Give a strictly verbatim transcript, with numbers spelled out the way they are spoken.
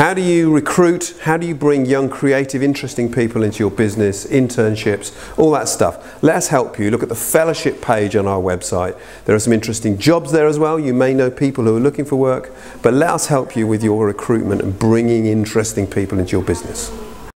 How do you recruit? How do you bring young, creative, interesting people into your business, internships, all that stuff? Let us help you. Look at the fellowship page on our website. There are some interesting jobs there as well. You may know people who are looking for work, but let us help you with your recruitment and bringing interesting people into your business.